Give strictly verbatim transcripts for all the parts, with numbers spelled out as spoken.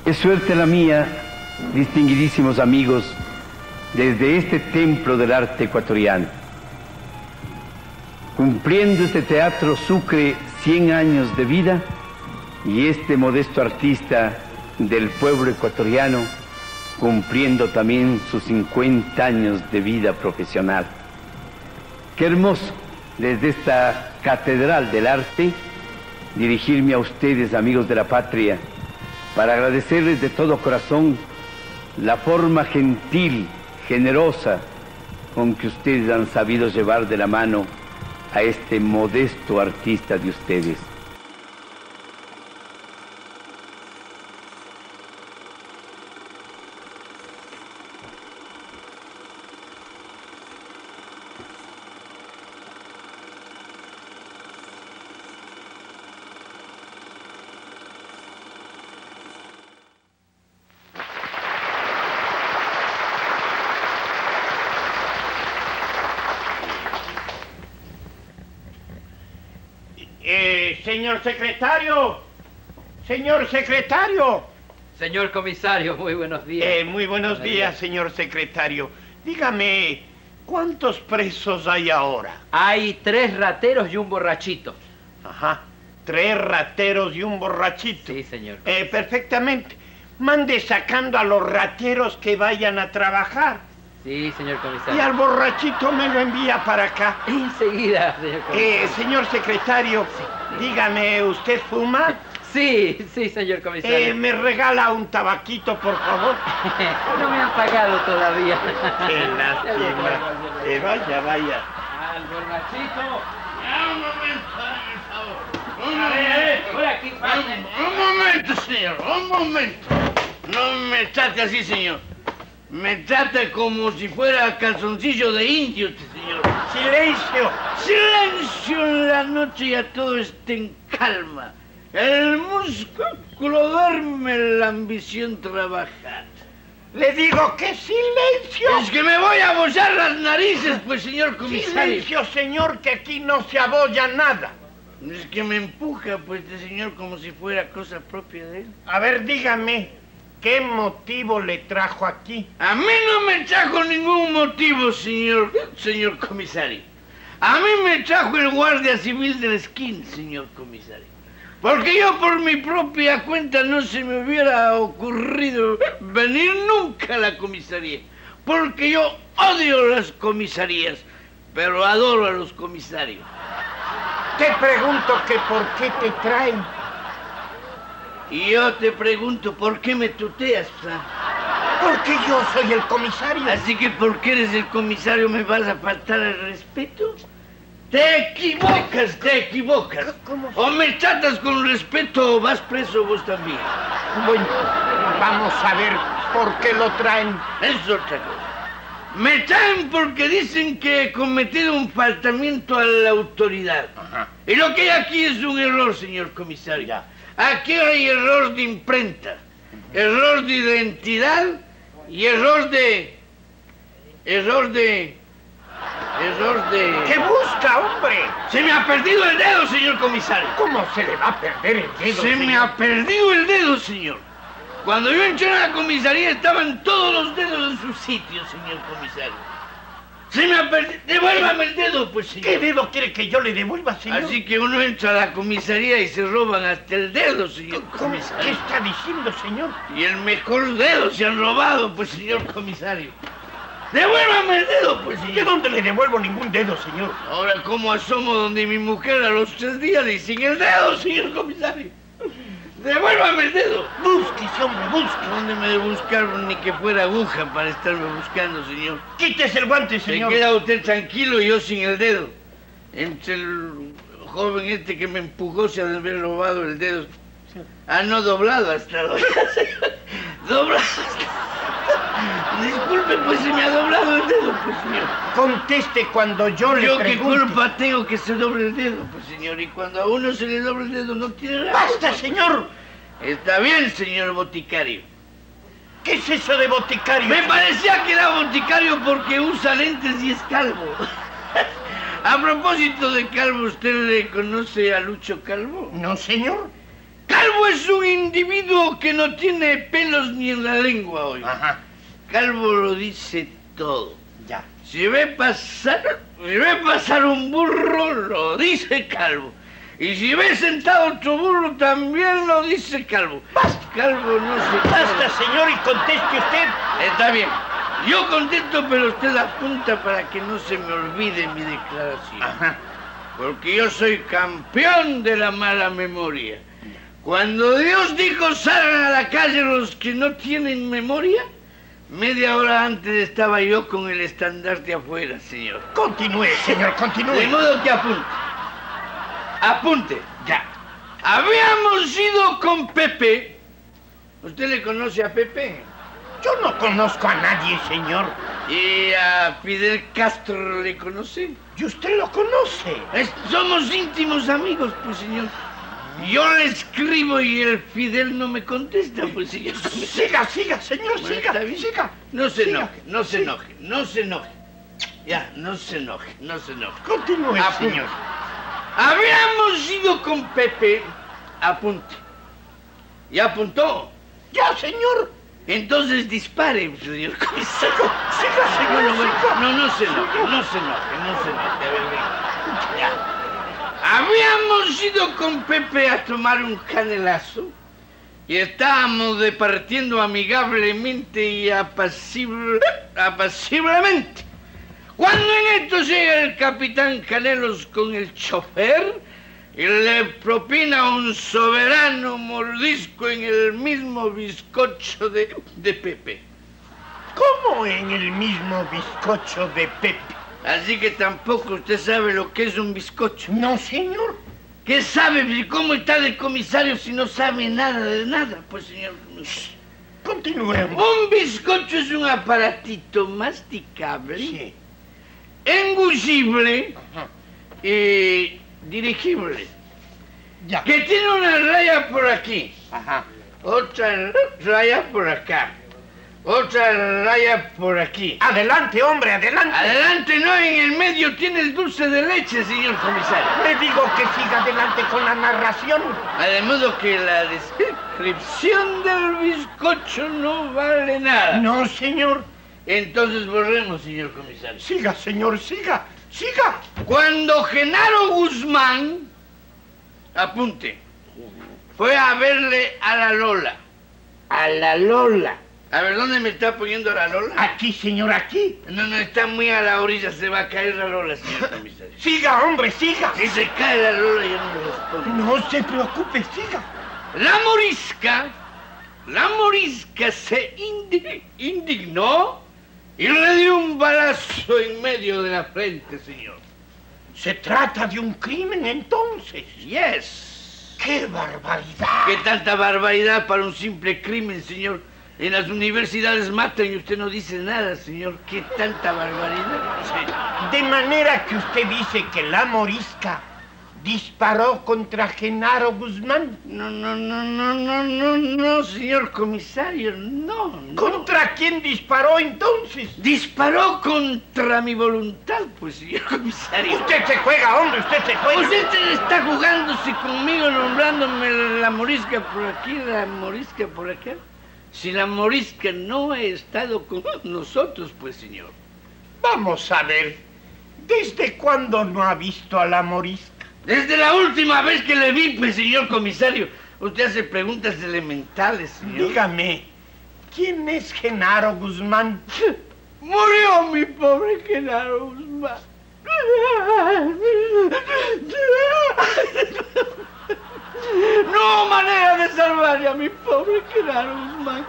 Qué suerte la mía, distinguidísimos amigos, desde este templo del arte ecuatoriano. Cumpliendo este Teatro Sucre cien años de vida y este modesto artista del pueblo ecuatoriano cumpliendo también sus cincuenta años de vida profesional. Qué hermoso desde esta catedral del arte dirigirme a ustedes, amigos de la patria, para agradecerles de todo corazón la forma gentil, generosa, con que ustedes han sabido llevar de la mano a este modesto artista de ustedes. Eh, señor secretario, señor secretario. Señor comisario, muy buenos días. Eh, muy buenos, buenos días, días, señor secretario. Dígame, ¿cuántos presos hay ahora? Hay tres rateros y un borrachito. Ajá, tres rateros y un borrachito. Sí, señor. Eh, perfectamente. Mande sacando a los rateros que vayan a trabajar. Sí, señor comisario. Y al borrachito me lo envía para acá. Enseguida, señor comisario. Eh, señor secretario, sí, sí. Dígame, ¿usted fuma? Sí, sí, señor comisario. Eh, ¿Me regala un tabaquito, por favor? No me han pagado todavía. Qué lástima. Eh, vaya, vaya. Al borrachito. Un momento, por favor. Un A ver, a ver, por aquí. Un, un momento, señor, un momento. No me trate así, señor. Me trata como si fuera calzoncillo de indio, señor. ¡Silencio! ¡Silencio! En la noche ya todo está en calma. El músculo duerme, la ambición trabaja. Le digo que silencio. Es que me voy a abollar las narices, pues, señor comisario. Silencio, señor, que aquí no se abolla nada. Es que me empuja, pues, este señor como si fuera cosa propia de él. A ver, dígame. ¿Qué motivo le trajo aquí? A mí no me trajo ningún motivo, señor, señor comisario. A mí me trajo el guardia civil de la esquina, señor comisario. Porque yo por mi propia cuenta no se me hubiera ocurrido venir nunca a la comisaría. Porque yo odio las comisarías, pero adoro a los comisarios. Te pregunto que por qué te traen. Y yo te pregunto, ¿por qué me tuteas, Fran? Porque yo soy el comisario. Así que porque eres el comisario me vas a faltar el respeto. Te equivocas, te equivocas. ¿Cómo? O me tratas con respeto o vas preso vos también. Bueno, vamos a ver por qué lo traen. Es otra cosa. Me traen porque dicen que he cometido un faltamiento a la autoridad. Ajá. Y lo que hay aquí es un error, señor comisario. Ya. Aquí hay error de imprenta, error de identidad y error de... error de... error de... ¿Qué busca, hombre? Se me ha perdido el dedo, señor comisario. ¿Cómo se le va a perder el dedo, Se señor? me ha perdido el dedo, señor. Cuando yo entré a la comisaría estaban todos los dedos en su sitio, señor comisario. Se me ha perdido... Devuélvame el dedo, pues, señor. ¿Qué dedo quiere que yo le devuelva, señor? Así que uno entra a la comisaría y se roban hasta el dedo, señor ¿Cómo? comisario. ¿Qué está diciendo, señor? Y el mejor dedo se han robado, pues, señor comisario. ¡Devuélvame el dedo, pues, señor! ¿De dónde le devuelvo ningún dedo, señor? Ahora, ¿cómo asomo donde mi mujer a los tres días y sin el dedo, señor comisario? ¡Devuélvame el dedo! Búsquese, hombre, busque. ¿Dónde me de buscar ni que fuera aguja para estarme buscando, señor? Quítese el guante, señor. Se queda usted tranquilo y yo sin el dedo. Entre el joven este que me empujó se ha de haber robado el dedo. Ah, no, doblado hasta ahora. Doblado. Disculpe, pues se me ha doblado el dedo, pues, señor. Conteste cuando yo le Yo pregunte. qué culpa tengo que se doble el dedo, pues, señor. Y cuando a uno se le doble el dedo no tiene nada. ¡Basta, señor! Está bien, señor boticario. ¿Qué es eso de boticario? Me parecía que era boticario porque usa lentes y es calvo. A propósito de calvo, ¿usted le conoce a Lucho Calvo? No, señor. Calvo es un individuo que no tiene pelos ni en la lengua, hoy. Ajá. Calvo lo dice todo. Ya. Si ve pasar, si ve pasar un burro, lo dice Calvo. Y si ve sentado otro burro, también lo dice Calvo. Basta. Calvo no se... Basta, señor, y conteste usted. Está bien. Yo contesto, pero usted apunta para que no se me olvide mi declaración. Ajá. Porque yo soy campeón de la mala memoria. Cuando Dios dijo salgan a la calle los que no tienen memoria, media hora antes estaba yo con el estandarte afuera, señor. Continúe, señor, continúe. De modo que apunte. Apunte. Ya. Habíamos ido con Pepe. ¿Usted le conoce a Pepe? Yo no conozco a nadie, señor. ¿Y a Fidel Castro le conoce? ¿Y usted lo conoce? Es- somos íntimos amigos, pues, señor. Yo le escribo y el Fidel no me contesta, pues, señor. Siga, siga, señor, Bueno, siga, está bien. siga. No se Siga. enoje, no se Sí. enoje, no se enoje. Ya, no se enoje, no se enoje. Continúe, Apunte. señor. Habíamos ido con Pepe. Apunte. ¿Ya apuntó? Ya, señor. Entonces dispare, señor comisario. Siga, No, señor, no, bueno, siga. no, no se enoje, no se enoje, no se enoje. A ver, venga. Ya. Habíamos ido con Pepe a tomar un canelazo y estábamos departiendo amigablemente y apacible, apaciblemente. Cuando en esto llega el capitán Canelos con el chofer y le propina un soberano mordisco en el mismo bizcocho de, de Pepe. ¿Cómo en el mismo bizcocho de Pepe? Así que tampoco usted sabe lo que es un bizcocho. No, señor. ¿Qué sabe? ¿Y cómo está de comisario si no sabe nada de nada? Pues, señor comisario. Continuemos. Un bizcocho es un aparatito masticable, Sí. engullible Ajá. y dirigible, Ya. que tiene una raya por aquí, Ajá. otra raya por acá, otra raya por aquí. Adelante, hombre, adelante. Adelante, no, en el medio tiene el dulce de leche, señor comisario. Le digo que siga adelante con la narración. De modo que la descripción del bizcocho no vale nada. No, señor. Entonces borremos, señor comisario. Siga, señor, siga. Siga. Cuando Genaro Guzmán, apunte, fue a verle a la Lola. A la Lola. A ver, ¿dónde me está poniendo la Lola? Aquí, señor, aquí. No, no, está muy a la orilla, se va a caer la Lola, señor comisario. Siga, hombre, siga. Si se cae la Lola, yo no le respondo. No se preocupe, siga. La morisca, la morisca se indi- indignó y le dio un balazo en medio de la frente, señor. Se trata de un crimen, entonces. Yes. ¡Qué barbaridad! ¿Qué tanta barbaridad para un simple crimen, señor? En las universidades matan y usted no dice nada, señor. ¿Qué tanta barbaridad? De manera que usted dice que la morisca disparó contra Genaro Guzmán. No, no, no, no, no, no, no, señor comisario, no, no. ¿Contra quién disparó entonces? Disparó contra mi voluntad, pues, señor comisario. Usted se juega, hombre, usted se juega. Usted está jugándose conmigo, nombrándome la morisca por aquí, la morisca por acá. Si la morisca no ha estado con nosotros, pues, señor. Vamos a ver, ¿desde cuándo no ha visto a la morisca? Desde la última vez que le vi, pues, señor comisario. Usted hace preguntas elementales, señor. Dígame, ¿quién es Genaro Guzmán? Murió mi pobre Genaro Guzmán. No manera de salvar a mi pobre Genaro Guzmán.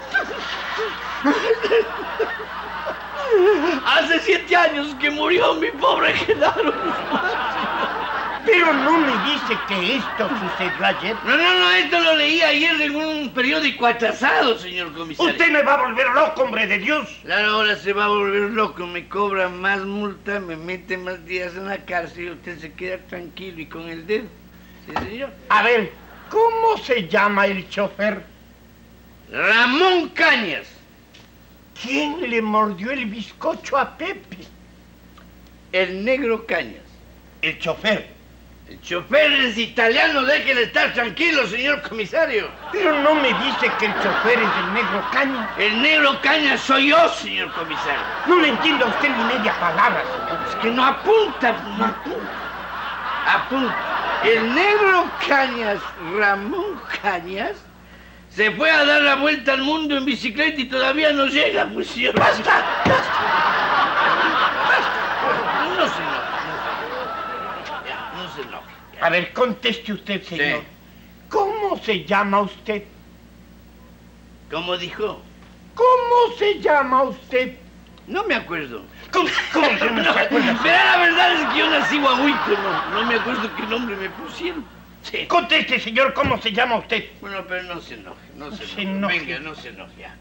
Hace siete años que murió mi pobre Genaro Guzmán. Pero no me dice que esto sucedió ayer. No, no, no, esto lo leí ayer en un periódico atrasado, señor comisario. Usted me va a volver loco, hombre de Dios. Claro, ahora se va a volver loco, me cobra más multa, me mete más días en la cárcel y usted se queda tranquilo y con el dedo. Sí, señor. A ver, ¿cómo se llama el chofer? Ramón Cañas. ¿Quién le mordió el bizcocho a Pepe? El negro Cañas. El chofer. El chofer es italiano, déjele estar tranquilo, señor comisario. Pero no me dice que el chofer es el negro Caña. El negro Caña soy yo, señor comisario. No le entiendo a usted ni media palabra, señor. Es que no apunta, no apunta. Apunta. El negro Cañas, Ramón Cañas, se fue a dar la vuelta al mundo en bicicleta y todavía no llega, pues, señor. ¡Basta! ¡Basta! No se enoje, no se enoje. Ya, no se enoje. A ver, conteste usted, señor. Sí. ¿Cómo se llama usted? ¿Cómo dijo? ¿Cómo se llama usted? No me acuerdo. ¿Cómo, cómo que no, No, se acuerda? pero la verdad es que yo nací guaguito, no, no me acuerdo qué nombre me pusieron. Sí. Conteste, señor, ¿cómo se llama usted? Bueno, pero no se enoje, no se, Se enoje. enoje. Venga, no se enoje ya.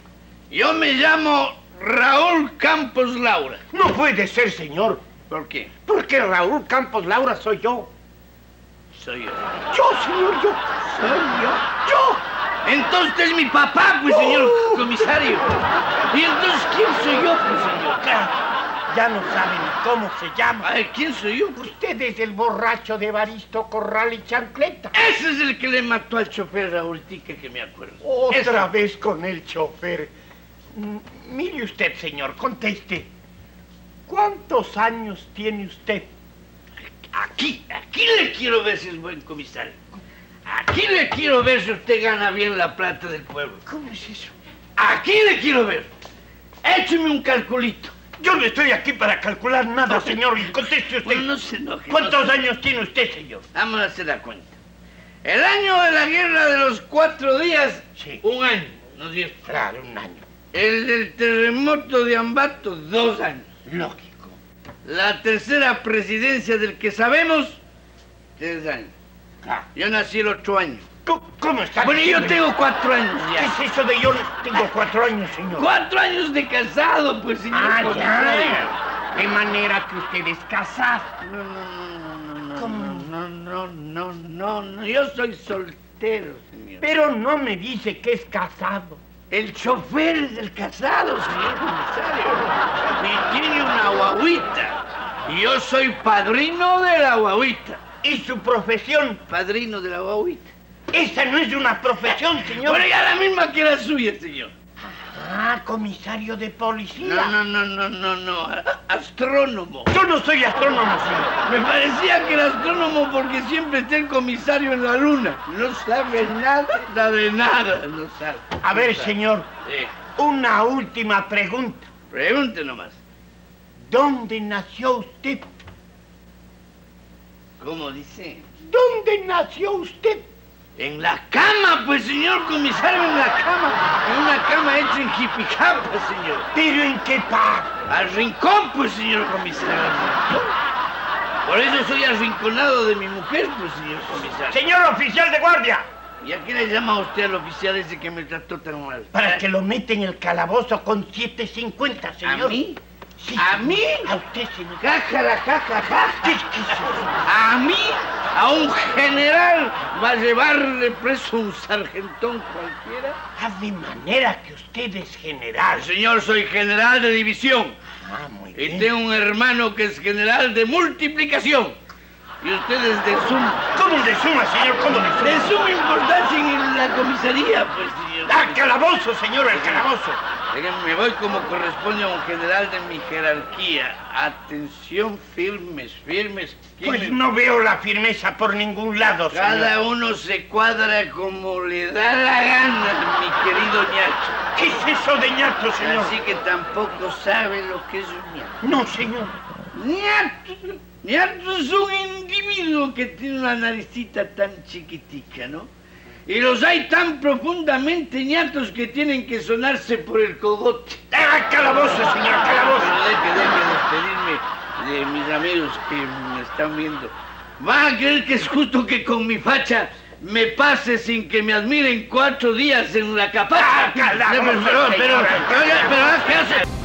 Yo me llamo Raúl Campos Laura. No puede ser, señor. ¿Por qué? Porque Raúl Campos Laura soy yo. Soy yo. Yo, señor, yo. Soy yo. Yo. Entonces usted es mi papá, pues, señor comisario. ¿Y entonces quién soy yo, pues, señor? Ya, ya no sabe ni cómo se llama. A ver, ¿quién soy yo? Usted es el borracho de Evaristo Corral y Chancleta. Ese es el que le mató al chofer Raúl Tique, que me acuerdo. Otra Ese. vez con el chofer. Mm, Mire usted, señor, conteste. ¿Cuántos años tiene usted? Aquí, aquí le quiero ver si es buen comisario. Aquí le quiero ver si usted gana bien la plata del pueblo. ¿Cómo es eso? Aquí le quiero ver. Écheme un calculito. Yo no estoy aquí para calcular nada, señor, y conteste usted. Bueno, no se enoje. ¿Cuántos no se... años tiene usted, señor? Vamos a hacer la cuenta. El año de la guerra de los cuatro días, Sí. un año, nos dio. Claro, un año. El del terremoto de Ambato, dos años. Lógico. La tercera presidencia del que sabemos, tres años. Claro. Yo nací el ocho años. ¿Cómo, cómo está? Bueno, yo diciendo? tengo cuatro años ¿Qué ya. es eso de yo tengo cuatro años, señor? Cuatro años de casado, pues, señor. Ah, comisario. ya. De manera que usted es casado. No, no, no, no, no, ¿Cómo? no, no, no, no, no, yo soy soltero, señor. Pero no me dice que es casado. El chofer es el casado, señor comisario. Y tiene una guaguita. Y yo soy padrino de la guaguita. ¿Y su profesión? Padrino de la guaguita. Esa no es una profesión, señor. Bueno, ya la misma que la suya, señor. Ah, comisario de policía. No, no, no, no, no, no. a- Astrónomo. Yo no soy astrónomo, señor. Me parecía que era astrónomo porque siempre está el comisario en la luna. No sabe nada de nada, no sabe. A ver, no sabe. señor, Sí. una última pregunta. Pregunte nomás. ¿Dónde nació usted? ¿Cómo dice? ¿Dónde nació usted? En la cama, pues, señor comisario, en la cama. En una cama hecha en Jipicapa, señor. ¿Pero en qué parte? Al rincón, pues, señor comisario. al rincón. Por eso soy arrinconado de mi mujer, pues, señor comisario. Señor oficial de guardia, ¿Y a qué le llama usted al oficial ese que me trató tan mal? para que lo meta en el calabozo con siete cincuenta, señor. ¿A mí? Sí, ¿A señor. mí? A usted, señor. Cájara, jaja, ¿Qué jaja. es eso? A mí, a un general, va a llevarle preso un sargentón cualquiera. Ah, de manera que usted es general. Señor, soy general de división. Ah, muy Y bien. tengo un hermano que es general de multiplicación. Y usted es de suma. ¿Cómo de suma, señor? ¿Cómo de suma? De suma importancia en la comisaría, pues, señor. ¡Ah, calabozo, señor, el calabozo! Oiga, me voy como corresponde a un general de mi jerarquía. Atención, firmes, firmes. ¿Quién Pues me- no veo la firmeza por ningún lado, señor. Cada uno se cuadra como le da la gana, mi querido ñato. ¿Qué es eso de ñato, señor? Así que tampoco sabe lo que es un ñato. No, señor. Ñato, ñato es un individuo que tiene una naricita tan chiquitica, ¿no? Y los hay tan profundamente ñatos que tienen que sonarse por el cogote. ¡Ah, calabozo, señor, calabozo! Pero deje, deje despedirme de mis amigos que me están viendo. ¿Van a creer que es justo que con mi facha me pase sin que me admiren cuatro días en la capacha? Ah, calabozo, pero, pero, pero, señor. pero, pero, ¿qué hace?